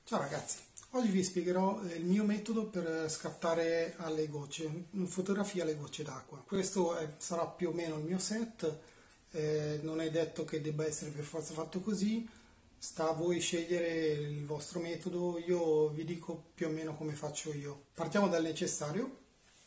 Ciao ragazzi, oggi vi spiegherò il mio metodo per scattare alle gocce, fotografia alle gocce d'acqua. Sarà più o meno il mio set, non è detto che debba essere per forza fatto così, sta a voi scegliere il vostro metodo, io vi dico più o meno come faccio io. Partiamo dal necessario,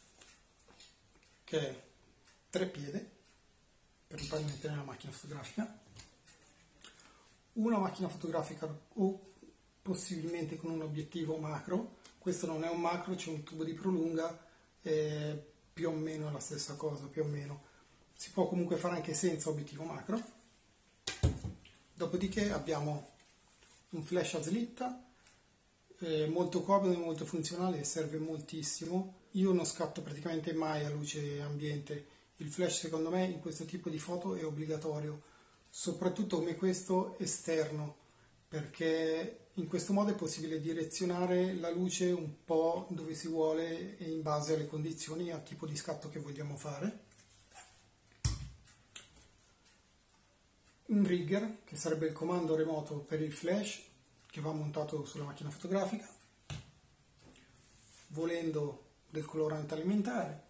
che è treppiede, per poi mettere nella macchina fotografica, una macchina fotografica o possibilmente con un obiettivo macro. Questo non è un macro, c'è un tubo di prolunga, più o meno la stessa cosa, più o meno. Si può comunque fare anche senza obiettivo macro. Dopodiché abbiamo un flash a slitta, molto comodo e molto funzionale, serve moltissimo. Io non scatto praticamente mai a luce ambiente. Il flash secondo me in questo tipo di foto è obbligatorio, soprattutto come questo esterno, perché in questo modo è possibile direzionare la luce un po' dove si vuole e in base alle condizioni e al tipo di scatto che vogliamo fare. Un trigger, che sarebbe il comando remoto per il flash, che va montato sulla macchina fotografica, volendo del colorante alimentare,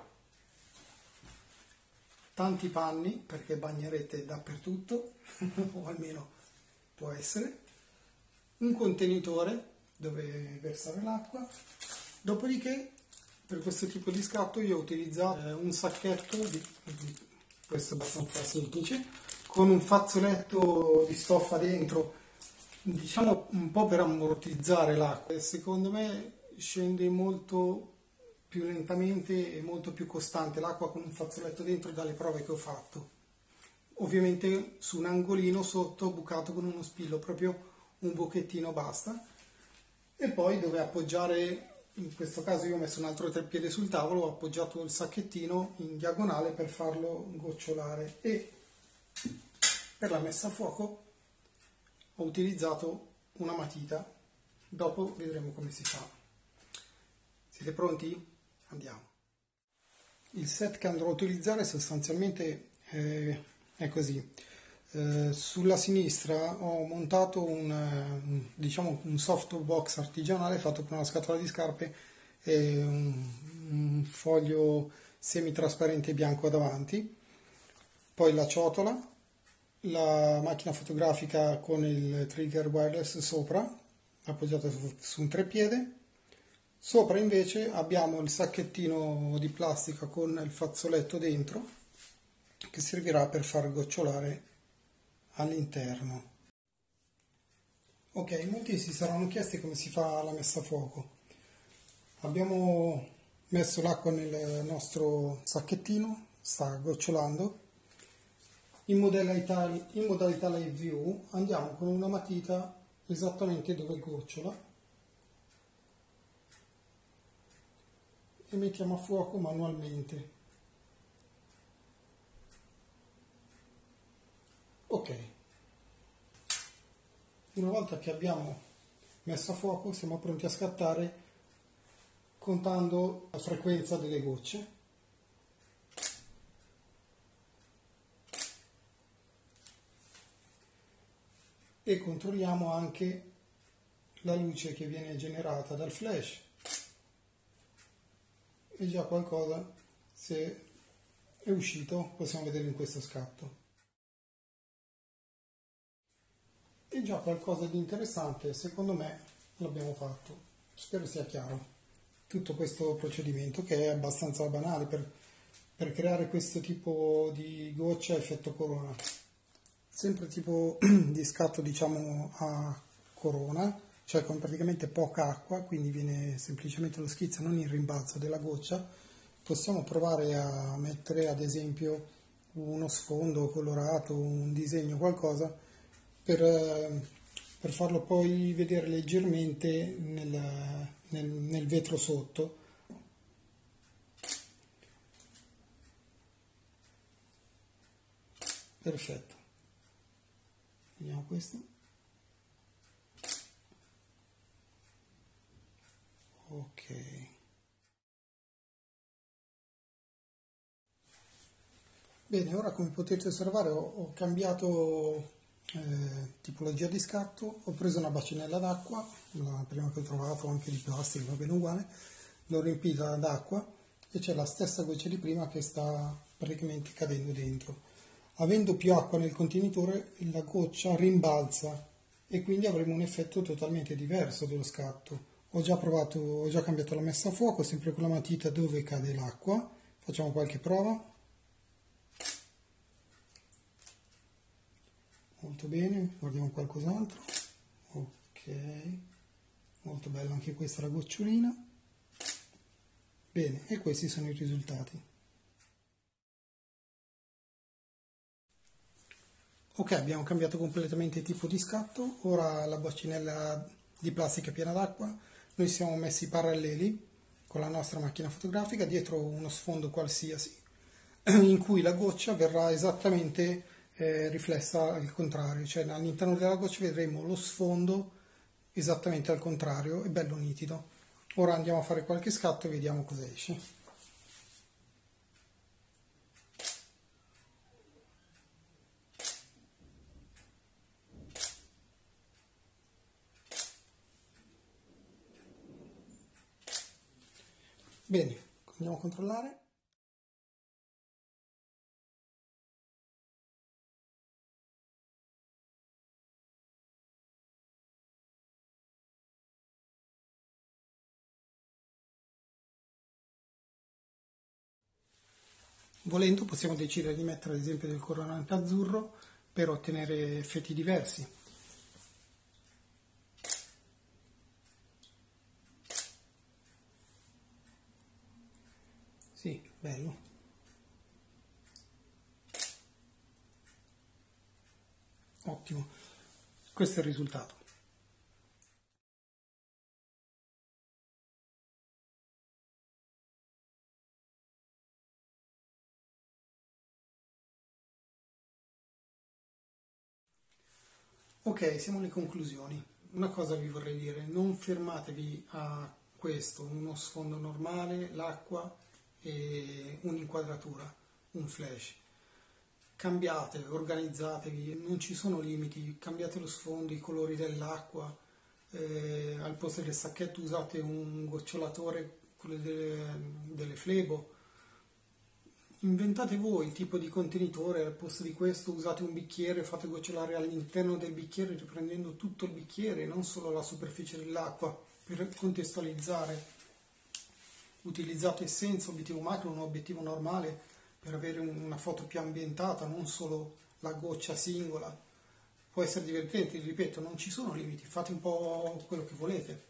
tanti panni perché bagnerete dappertutto, o almeno può essere, un contenitore dove versare l'acqua. Dopodiché per questo tipo di scatto io ho utilizzato un sacchetto, questo è abbastanza semplice, con un fazzoletto di stoffa dentro, diciamo un po' per ammortizzare l'acqua. Secondo me scende molto più lentamente e molto più costante l'acqua con un fazzoletto dentro dalle prove che ho fatto. Ovviamente su un angolino sotto bucato con uno spillo, proprio un pochettino basta. E poi dove appoggiare, in questo caso io ho messo un altro treppiede sul tavolo, ho appoggiato il sacchettino in diagonale per farlo gocciolare, e per la messa a fuoco ho utilizzato una matita. Dopo vedremo come si fa. Siete pronti? Andiamo. Il set che andrò a utilizzare sostanzialmente è così. Sulla sinistra ho montato diciamo un softbox artigianale fatto con una scatola di scarpe e un foglio semitrasparente bianco davanti, poi la ciotola, la macchina fotografica con il trigger wireless sopra, appoggiata su un treppiede. Sopra invece abbiamo il sacchettino di plastica con il fazzoletto dentro che servirà per far gocciolare all'interno. Ok, molti si saranno chiesti come si fa la messa a fuoco. Abbiamo messo l'acqua nel nostro sacchettino, sta gocciolando. In modalità live view andiamo con una matita esattamente dove gocciola e mettiamo a fuoco manualmente. Ok, una volta che abbiamo messo a fuoco siamo pronti a scattare contando la frequenza delle gocce. E controlliamo anche la luce che viene generata dal flash, e già qualcosa, se è uscito, possiamo vedere in questo scatto. E già qualcosa di interessante, secondo me, l'abbiamo fatto. Spero sia chiaro tutto questo procedimento, che è abbastanza banale per creare questo tipo di goccia a effetto corona. Sempre tipo di scatto, diciamo, a corona, cioè con praticamente poca acqua, quindi viene semplicemente lo schizzo, non il rimbalzo della goccia. Possiamo provare a mettere ad esempio uno sfondo colorato, un disegno, qualcosa, per farlo poi vedere leggermente nel vetro sotto. Perfetto. Vediamo questo. Ok. Bene, ora come potete osservare ho cambiato tipologia di scatto. Ho preso una bacinella d'acqua, la prima che ho trovato, anche di plastica, va bene uguale, l'ho riempita d'acqua e c'è la stessa goccia di prima che sta praticamente cadendo dentro. Avendo più acqua nel contenitore, la goccia rimbalza e quindi avremo un effetto totalmente diverso dello scatto. Ho già cambiato la messa a fuoco, sempre con la matita dove cade l'acqua. Facciamo qualche prova. Molto bene, guardiamo qualcos'altro. Ok, molto bella anche questa la gocciolina. Bene, e questi sono i risultati. Ok, abbiamo cambiato completamente tipo di scatto. Ora la bacinella di plastica è piena d'acqua. Noi siamo messi paralleli con la nostra macchina fotografica dietro uno sfondo qualsiasi in cui la goccia verrà esattamente riflessa al contrario, cioè all'interno della goccia vedremo lo sfondo esattamente al contrario, è bello nitido. Ora andiamo a fare qualche scatto e vediamo cosa esce. Bene, andiamo a controllare. Volendo possiamo decidere di mettere ad esempio del colorante azzurro per ottenere effetti diversi. Sì, bello. Ottimo. Questo è il risultato. Ok, siamo alle conclusioni. Una cosa vi vorrei dire, non fermatevi a questo, uno sfondo normale, l'acqua e un'inquadratura, un flash. Cambiate, organizzatevi, non ci sono limiti, cambiate lo sfondo, i colori dell'acqua, al posto del sacchetto usate un gocciolatore, quello delle Flebo. Inventate voi il tipo di contenitore, al posto di questo usate un bicchiere, fate gocciolare all'interno del bicchiere riprendendo tutto il bicchiere, non solo la superficie dell'acqua, per contestualizzare. Utilizzate senza obiettivo macro un obiettivo normale per avere una foto più ambientata, non solo la goccia singola. Può essere divertente, ripeto, non ci sono limiti, fate un po' quello che volete.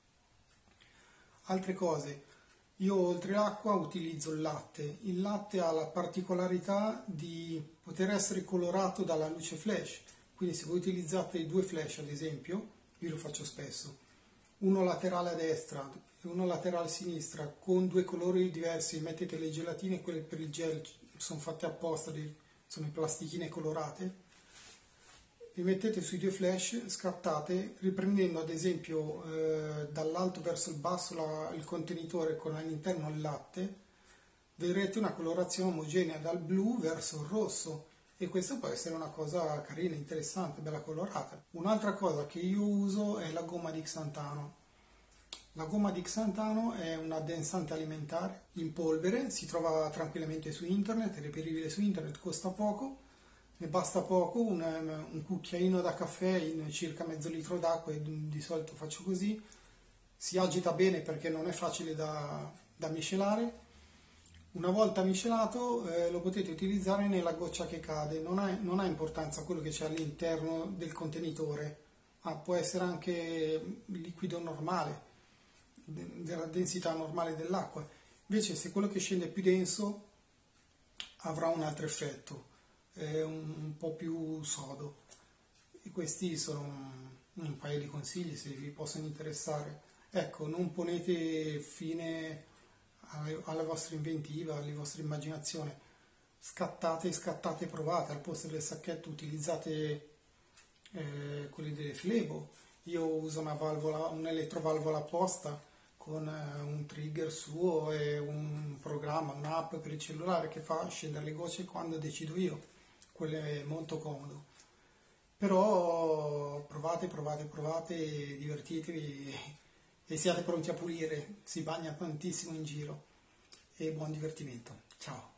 Altre cose, io oltre l'acqua utilizzo il latte. Il latte ha la particolarità di poter essere colorato dalla luce flash, quindi se voi utilizzate due flash ad esempio, io lo faccio spesso, uno laterale a destra e uno laterale a sinistra con due colori diversi, mettete le gelatine, quelle per il gel sono fatte apposta, sono le plastichine colorate, li mettete sui due flash, scattate, riprendendo ad esempio dall'alto verso il basso il contenitore con all'interno il latte, vedrete una colorazione omogenea dal blu verso il rosso e questa può essere una cosa carina, interessante, bella colorata. Un'altra cosa che io uso è la gomma di Xantano. La gomma di Xantano è un addensante alimentare in polvere, si trova tranquillamente su internet, è reperibile su internet, costa poco, ne basta poco, un cucchiaino da caffè in circa mezzo litro d'acqua, e di solito faccio così, si agita bene perché non è facile da miscelare. Una volta miscelato lo potete utilizzare nella goccia che cade, non ha importanza quello che c'è all'interno del contenitore, ma può essere anche liquido normale, della densità normale dell'acqua. Invece se quello che scende è più denso avrà un altro effetto, è un po' più sodo. E questi sono un paio di consigli se vi possono interessare. Ecco, non ponete fine alla vostra inventiva, alla vostra immaginazione. Scattate, scattate, provate. Al posto del sacchetto utilizzate quelli delle Flebo. Io uso una valvola, un'elettrovalvola apposta con un trigger suo e un programma, un'app per il cellulare che fa scendere le gocce quando decido io. Quello è molto comodo. Però provate, divertitevi e siate pronti a pulire, si bagna tantissimo in giro e buon divertimento. Ciao!